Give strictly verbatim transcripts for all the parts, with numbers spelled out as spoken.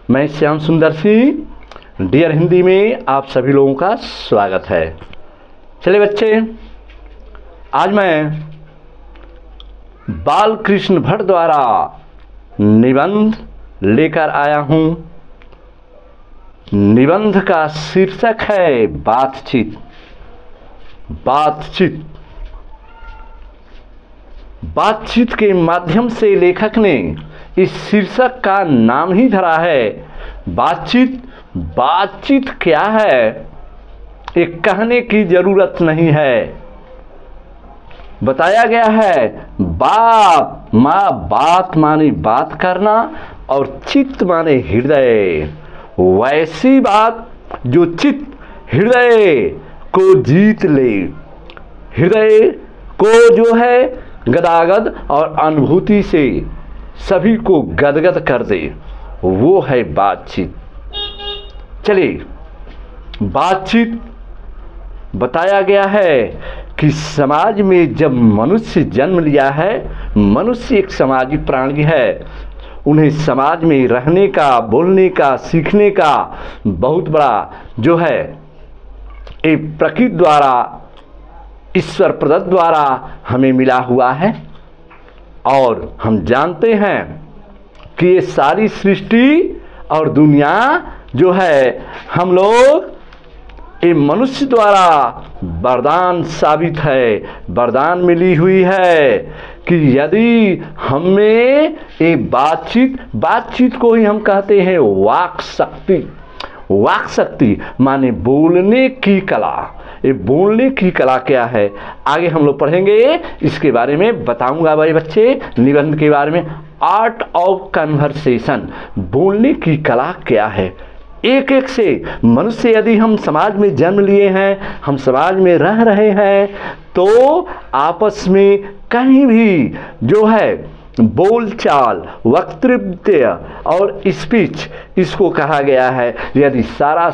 मैं श्याम सुंदर सिंह डियर हिंदी में आप सभी लोगों का स्वागत है। चलिए बच्चे, आज मैं बालकृष्ण भट्ट द्वारा निबंध लेकर आया हूँ। निबंध का शीर्षक है बातचीत। बातचीत बातचीत के माध्यम से लेखक ने इस शीर्षक का नाम ही धरा है बातचीत। बातचीत क्या है, एक कहने की जरूरत नहीं है। बताया गया है बात माँ बात माने बात करना और चित्त माने हृदय। वैसी बात जो चित्त हृदय को जीत ले, हृदय को जो है गदागद और अनुभूति से सभी को गदगद कर दे, वो है बातचीत। चलिए, बातचीत बताया गया है कि समाज में जब मनुष्य जन्म लिया है, मनुष्य एक सामाजिक प्राणी है। उन्हें समाज में रहने का, बोलने का, सीखने का बहुत बड़ा जो है एक प्रकृति द्वारा, ईश्वर प्रदत्त द्वारा हमें मिला हुआ है। और हम जानते हैं कि ये सारी सृष्टि और दुनिया जो है हम लोग ये मनुष्य द्वारा वरदान साबित है, वरदान मिली हुई है कि यदि हमें ये बातचीत बातचीत को ही हम कहते हैं वाक शक्ति। वाक शक्ति माने बोलने की कला। ये बोलने की कला क्या है, आगे हम लोग पढ़ेंगे, इसके बारे में बताऊंगा भाई बच्चे। निबंध के बारे में आर्ट ऑफ कन्वर्सेशन, बोलने की कला क्या है। एक एक से मनुष्य, यदि हम समाज में जन्म लिए हैं, हम समाज में रह रहे हैं, तो आपस में कहीं भी जो है बोलचाल, वक्तृत्व और स्पीच, इसको कहा गया है। यदि सारा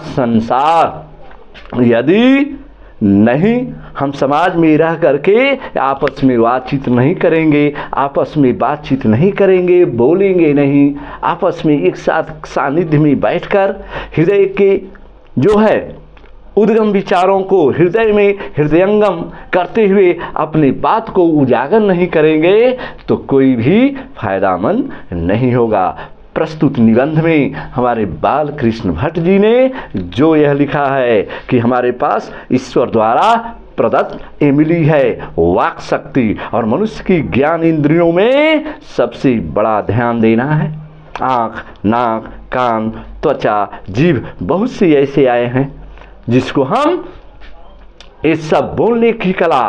संसार, यदि नहीं हम समाज में रह करके आपस में बातचीत नहीं करेंगे, आपस में बातचीत नहीं करेंगे, बोलेंगे नहीं, आपस में एक साथ सानिध्य में बैठकर हृदय के जो है उद्गम विचारों को हृदय में हृदयंगम करते हुए अपनी बात को उजागर नहीं करेंगे, तो कोई भी फायदामंद नहीं होगा। प्रस्तुत निबंध में हमारे बालकृष्ण भट्ट जी ने जो यह लिखा है कि हमारे पास ईश्वर द्वारा प्रदत्त मिली है वाक शक्ति, और मनुष्य की ज्ञान इंद्रियों में सबसे बड़ा ध्यान देना है। आँख, नाक, कान, त्वचा, जीभ, बहुत से ऐसे आए हैं जिसको हम ये सब बोलने की कला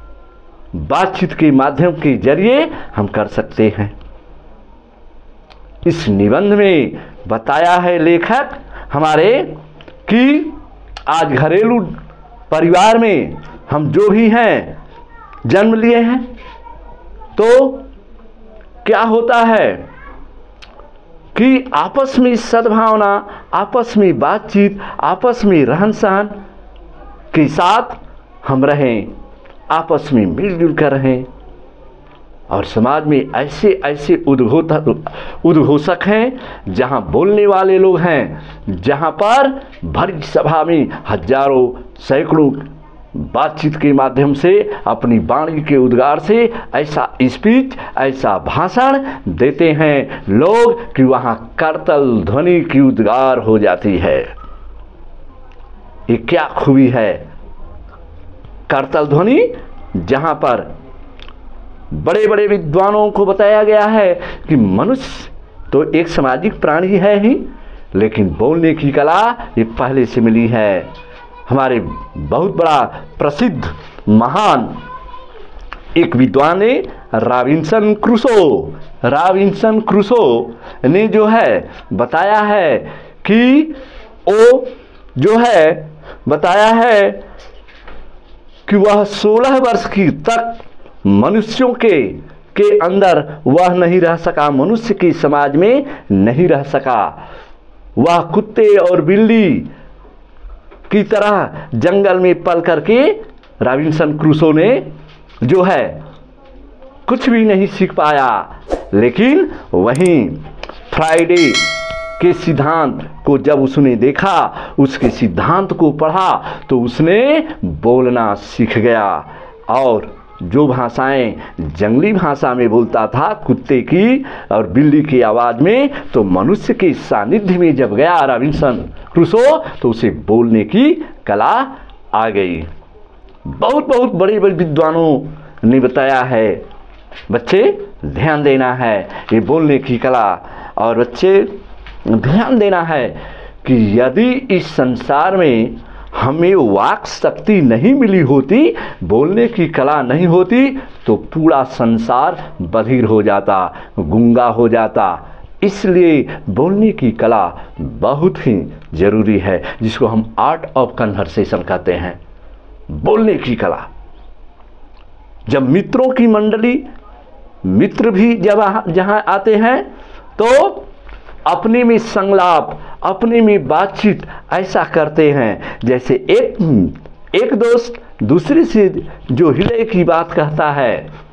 बातचीत के माध्यम के जरिए हम कर सकते हैं। इस निबंध में बताया है लेखक हमारे कि आज घरेलू परिवार में हम जो भी हैं जन्म लिए हैं, तो क्या होता है कि आपस में सद्भावना, आपस में बातचीत, आपस में रहन सहन के साथ हम रहें, आपस में मिलजुल कर रहें। और समाज में ऐसे ऐसे उद्घोषक उद्घोषक हैं, जहां बोलने वाले लोग हैं, जहां पर भरी सभा में हजारों सैकड़ों बातचीत के माध्यम से अपनी वाणी के उद्गार से ऐसा स्पीच, ऐसा भाषण देते हैं लोग कि वहां करतल ध्वनि की उद्गार हो जाती है। ये क्या खूबी है करतल ध्वनि, जहां पर बड़े बड़े विद्वानों को बताया गया है कि मनुष्य तो एक सामाजिक प्राणी है ही, लेकिन बोलने की कला ये पहले से मिली है। हमारे बहुत बड़ा प्रसिद्ध महान एक विद्वान ने रॉबिन्सन क्रूसो रॉबिन्सन क्रूसो ने जो है बताया है कि वो जो है बताया है कि वह सोलह वर्ष की तक मनुष्यों के के अंदर वह नहीं रह सका, मनुष्य की समाज में नहीं रह सका। वह कुत्ते और बिल्ली की तरह जंगल में पल करके रॉबिन्सन क्रूसो ने जो है कुछ भी नहीं सीख पाया। लेकिन वहीं फ्राइडे के सिद्धांत को जब उसने देखा, उसके सिद्धांत को पढ़ा, तो उसने बोलना सीख गया। और जो भाषाएं जंगली भाषा में बोलता था, कुत्ते की और बिल्ली की आवाज़ में, तो मनुष्य के सानिध्य में जब गया रॉबिन्सन क्रूसो, तो उसे बोलने की कला आ गई। बहुत बहुत बड़े बड़े विद्वानों ने बताया है, बच्चे ध्यान देना है ये बोलने की कला। और बच्चे ध्यान देना है कि यदि इस संसार में हमें वाक शक्ति नहीं मिली होती, बोलने की कला नहीं होती, तो पूरा संसार बधिर हो जाता, गूंगा हो जाता। इसलिए बोलने की कला बहुत ही ज़रूरी है, जिसको हम आर्ट ऑफ कन्वर्सेशन कहते हैं, बोलने की कला। जब मित्रों की मंडली, मित्र भी जब जहाँ आते हैं, तो अपने में संलाप, अपने में बातचीत ऐसा करते हैं जैसे एक एक दोस्त दूसरे से जो हृदय की बात कहता है,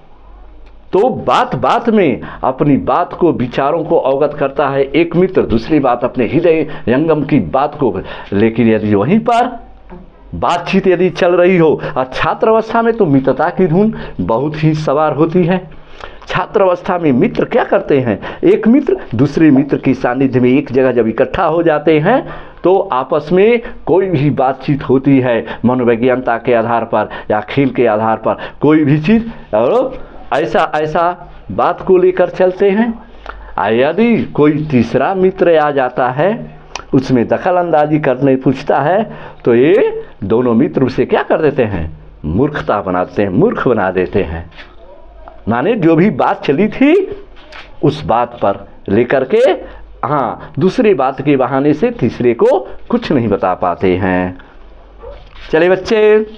तो बात बात में अपनी बात को, विचारों को अवगत करता है एक मित्र, दूसरी बात अपने हृदय यंगम की बात को। लेकिन यदि वहीं पर बातचीत यदि चल रही हो, और छात्र अवस्था में तो मित्रता की धुन बहुत ही सवार होती है। छात्र अवस्था में मित्र क्या करते हैं, एक मित्र दूसरे मित्र की सानिध्य में एक जगह जब इकट्ठा हो जाते हैं, तो आपस में कोई भी बातचीत होती है, मनोवैज्ञानिकता के आधार पर या खेल के आधार पर, कोई भी चीज़ और ऐसा ऐसा बात को लेकर चलते हैं। यदि कोई तीसरा मित्र आ जाता है, उसमें दखल अंदाजी करने पूछता है, तो ये दोनों मित्र उसे क्या कर देते हैं, मूर्खता बनाते हैं, मूर्ख बना देते हैं। माने जो भी बात चली थी उस बात पर लेकर के, हाँ, दूसरी बात के बहाने से तीसरे को कुछ नहीं बता पाते हैं। चलिए बच्चे,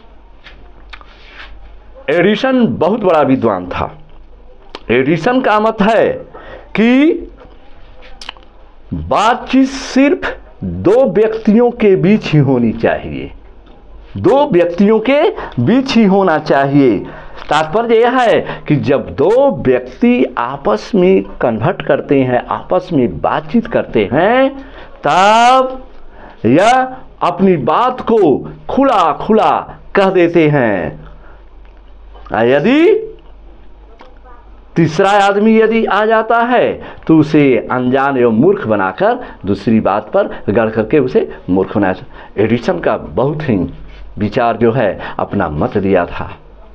एडिसन बहुत बड़ा विद्वान था। एडिसन का मत है कि बातचीत सिर्फ दो व्यक्तियों के बीच ही होनी चाहिए, दो व्यक्तियों के बीच ही होना चाहिए। तात्पर्य यह है कि जब दो व्यक्ति आपस में कन्वर्ट करते हैं, आपस में बातचीत करते हैं, तब यह अपनी बात को खुला खुला कह देते हैं। यदि तीसरा आदमी यदि आ जाता है, तो उसे अनजान एवं मूर्ख बनाकर दूसरी बात पर गढ़ करके उसे मूर्ख बनाया। एडिसन का बहुत ही विचार जो है अपना मत दिया था।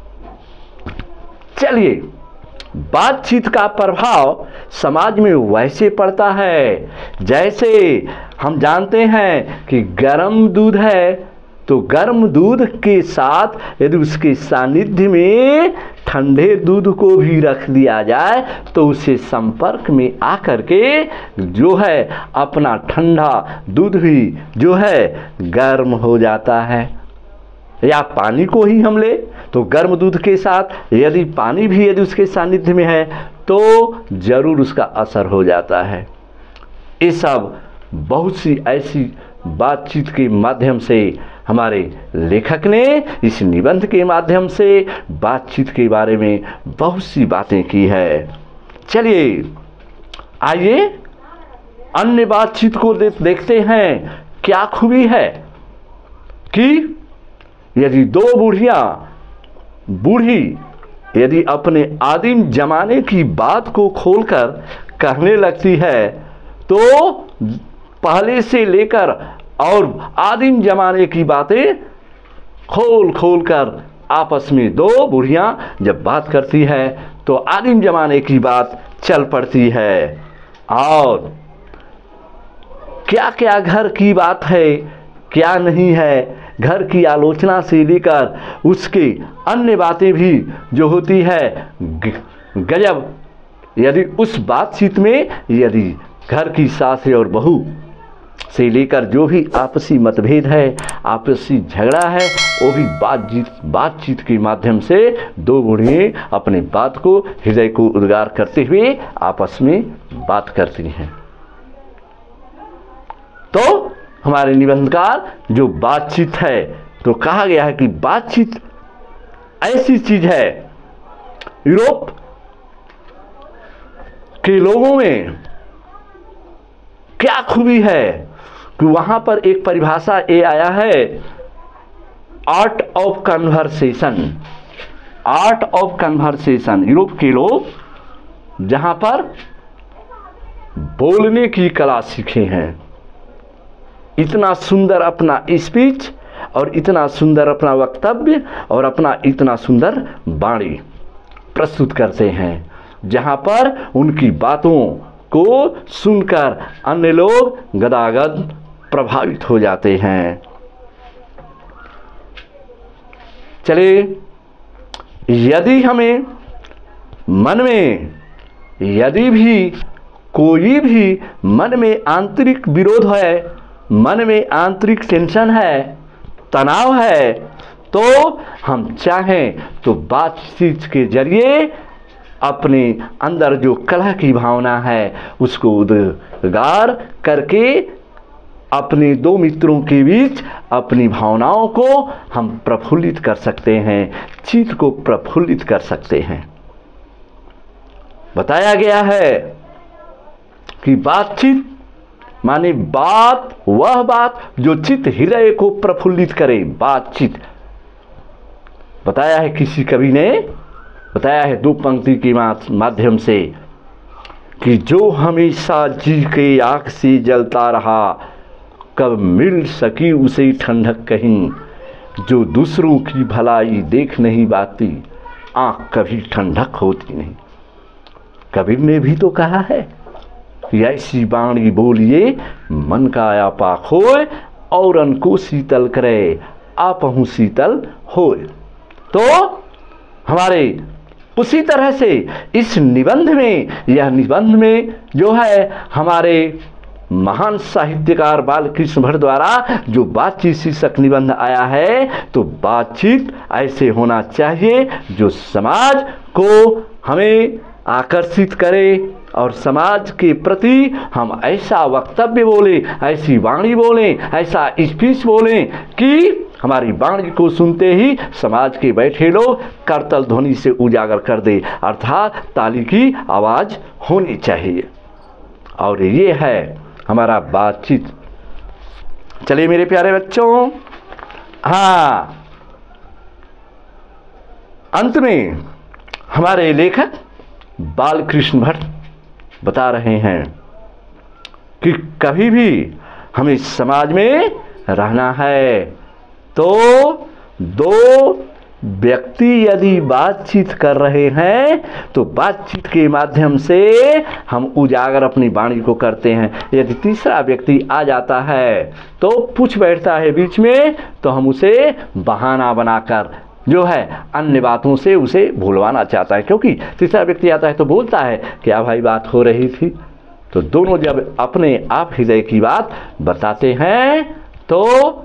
चलिए, बातचीत का प्रभाव समाज में वैसे पड़ता है जैसे हम जानते हैं कि गर्म दूध है, तो गर्म दूध के साथ यदि उसके सानिध्य में ठंडे दूध को भी रख दिया जाए, तो उसे संपर्क में आकर के जो है अपना ठंडा दूध भी जो है गर्म हो जाता है। या पानी को ही हम ले, तो गर्म दूध के साथ यदि पानी भी यदि उसके सानिध्य में है, तो जरूर उसका असर हो जाता है। ये सब बहुत सी ऐसी बातचीत के माध्यम से हमारे लेखक ने इस निबंध के माध्यम से बातचीत के बारे में बहुत सी बातें की है। चलिए, आइए अन्य बातचीत को दे, देखते हैं। क्या खूबी है कि यदि दो बुढ़ियाँ बूढ़ी यदि अपने आदिम जमाने की बात को खोलकर कहने लगती है, तो पहले से लेकर और आदिम जमाने की बातें खोल खोल कर आपस में दो बुढ़ियाँ जब बात करती है, तो आदिम जमाने की बात चल पड़ती है। और क्या क्या घर की बात है, क्या नहीं है, घर की आलोचना से लेकर उसकी अन्य बातें भी जो होती है गजब। यदि उस बातचीत में यदि घर की सास और बहू से लेकर जो भी आपसी मतभेद है, आपसी झगड़ा है, वो भी बातचीत बातचीत के माध्यम से दो बूढ़े अपने बात को, हृदय को उद्गार करते हुए आपस में बात करती हैं। तो हमारे निबंधकार जो बातचीत है, तो कहा गया है कि बातचीत ऐसी चीज है, यूरोप के लोगों में क्या खूबी है कि वहां पर एक परिभाषा ये आया है, art of conversation. Art of conversation, Europe के लोग जहां पर बोलने की कला सीखे हैं, इतना सुंदर अपना स्पीच और इतना सुंदर अपना वक्तव्य और अपना इतना सुंदर वाणी प्रस्तुत करते हैं, जहां पर उनकी बातों को सुनकर अन्य लोग गदागद प्रभावित हो जाते हैं। चलिए, यदि हमें मन में यदि भी कोई भी मन में आंतरिक विरोध है, मन में आंतरिक टेंशन है, तनाव है, तो हम चाहें तो बातचीत के जरिए अपने अंदर जो कलह की भावना है उसको उजागर करके अपने दो मित्रों के बीच अपनी भावनाओं को हम प्रफुल्लित कर सकते हैं, चित्त को प्रफुल्लित कर सकते हैं। बताया गया है कि बातचीत माने बात, वह बात जो चित्त हृदय को प्रफुल्लित करे, बातचीत। बताया है किसी कवि ने, बताया है दो पंक्ति के माध्यम से कि जो हमेशा जी के आग से जलता रहा, कब मिल सकी उसे ठंडक कहीं, जो दूसरों की भलाई देख नहीं पाती, आँख कभी ठंडक होती नहीं। कबीर ने भी तो कहा है कि ऐसी वाणी बोलिए मन का आपा खोए, औरन को शीतल करे आपहु शीतल होए। तो हमारे उसी तरह से इस निबंध में, यह निबंध में जो है हमारे महान साहित्यकार बालकृष्ण भट्ट द्वारा जो बातचीत शीर्षक निबंध आया है, तो बातचीत ऐसे होना चाहिए जो समाज को हमें आकर्षित करे और समाज के प्रति हम ऐसा वक्तव्य बोले, ऐसी वाणी बोले, ऐसा स्पीच बोले कि हमारी वाणी को सुनते ही समाज के बैठे लोग करतल ध्वनि से उजागर कर दे, अर्थात ताली की आवाज़ होनी चाहिए। और ये है हमारा बातचीत। चलिए मेरे प्यारे बच्चों, हाँ, अंत में हमारे लेखक बालकृष्ण भट्ट बता रहे हैं कि कभी भी हमें समाज में रहना है तो दो व्यक्ति यदि बातचीत कर रहे हैं तो बातचीत के माध्यम से हम उजागर अपनी वाणी को करते हैं। यदि तीसरा व्यक्ति आ जाता है तो पूछ बैठता है बीच में, तो हम उसे बहाना बनाकर जो है अन्य बातों से उसे भूलवाना चाहता है, क्योंकि तीसरा व्यक्ति आता है तो बोलता है क्या भाई बात हो रही थी। तो दोनों जब अपने आप हृदय की बात बताते हैं तो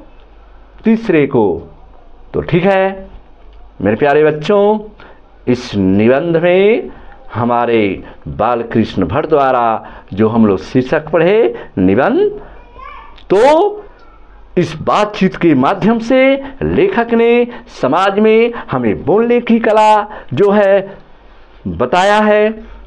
तीसरे को, तो ठीक है मेरे प्यारे बच्चों, इस निबंध में हमारे बालकृष्ण भट्ट द्वारा जो हम लोग शीर्षक पढ़े निबंध, तो इस बातचीत के माध्यम से लेखक ने समाज में हमें बोलने की कला जो है बताया है।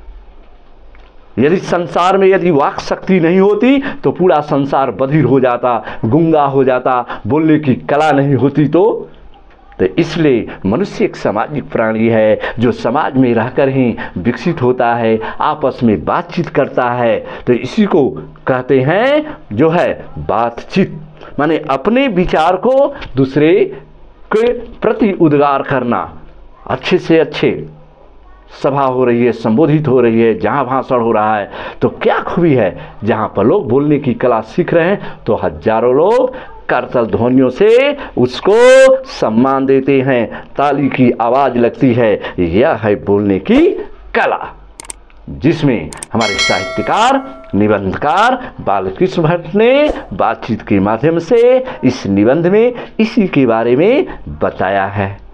यदि संसार में यदि वाक शक्ति नहीं होती तो पूरा संसार बधिर हो जाता, गूंगा हो जाता, बोलने की कला नहीं होती तो तो इसलिए मनुष्य एक सामाजिक प्राणी है जो समाज में रहकर ही विकसित होता है, आपस में बातचीत करता है। तो इसी को कहते हैं जो है बातचीत, माने अपने विचार को दूसरे के प्रति उद्गार करना। अच्छे से अच्छे सभा हो रही है, संबोधित हो रही है, जहाँ भाषण हो रहा है, तो क्या खूबी है, जहाँ पर लोग बोलने की कला सीख रहे हैं तो हजारों लोग करतल ध्वनियों से उसको सम्मान देते हैं, ताली की आवाज़ लगती है। यह है बोलने की कला, जिसमें हमारे साहित्यकार निबंधकार बालकृष्ण भट्ट ने बातचीत के माध्यम से इस निबंध में इसी के बारे में बताया है।